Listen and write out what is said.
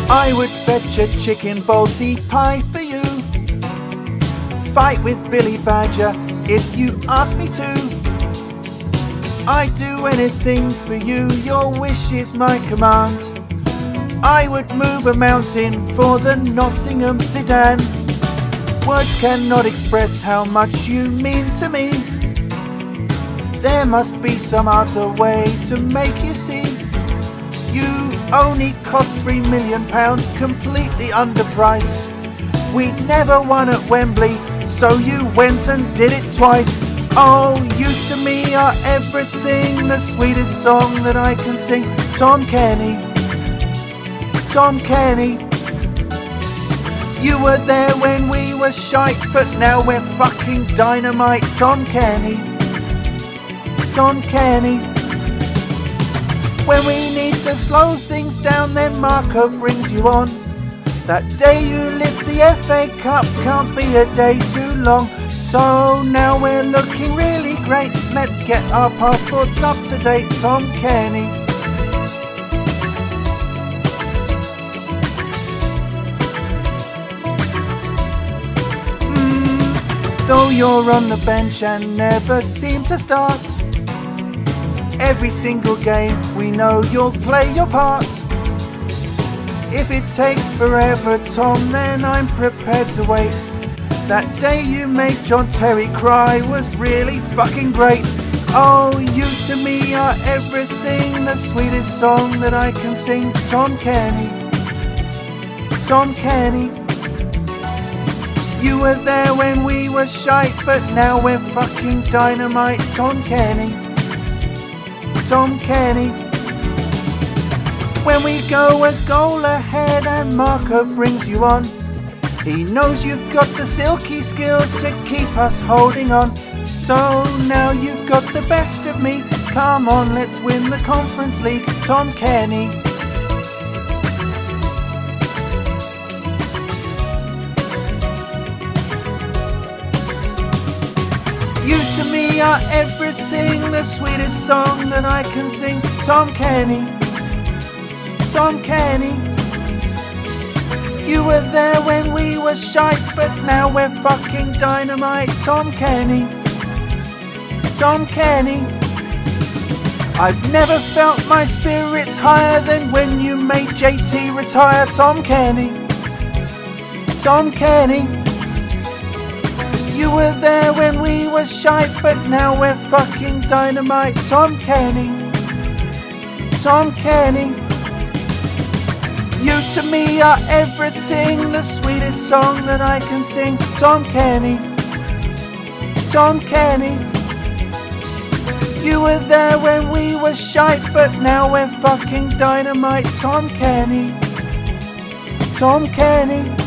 I would fetch a chicken balti pie for you. Fight with Billy Badger if you ask me to. I'd do anything for you, your wish is my command. I would move a mountain for the Nottingham Zidane. Words cannot express how much you mean to me. There must be some other way to make you see. You only cost £3 million, completely underpriced. We'd never won at Wembley, so you went and did it twice. Oh, you to me are everything, the sweetest song that I can sing. Tom Cairney, Tom Cairney. You were there when we were shite, but now we're fucking dynamite. Tom Cairney, Tom Cairney. When we need to slow things down, then Marco brings you on. That day you lift the FA Cup can't be a day too long. So now we're looking really great. Let's get our passports up to date. Tom Cairney. Though you're on the bench and never seem to start, every single game we know you'll play your part. If it takes forever, Tom, then I'm prepared to wait. That day you made John Terry cry was really fucking great. Oh, you to me are everything, the sweetest song that I can sing. Tom Cairney, Tom Cairney. You were there when we were shite, but now we're fucking dynamite. Tom Cairney, Tom Cairney. When we go a goal ahead and Marco brings you on, he knows you've got the silky skills to keep us holding on. So now you've got the best of me. Come on, let's win the Conference League. Tom Cairney. You to me are everything, the sweetest song that I can sing. Tom Cairney, Tom Cairney. You were there when we were shite, but now we're fucking dynamite. Tom Cairney, Tom Cairney. I've never felt my spirits higher than when you made JT retire. Tom Cairney, Tom Cairney. You were there when we were shite, but now we're fucking dynamite. Tom Cairney, Tom Cairney. You to me are everything, the sweetest song that I can sing. Tom Cairney, Tom Cairney. You were there when we were shite, but now we're fucking dynamite. Tom Cairney, Tom Cairney.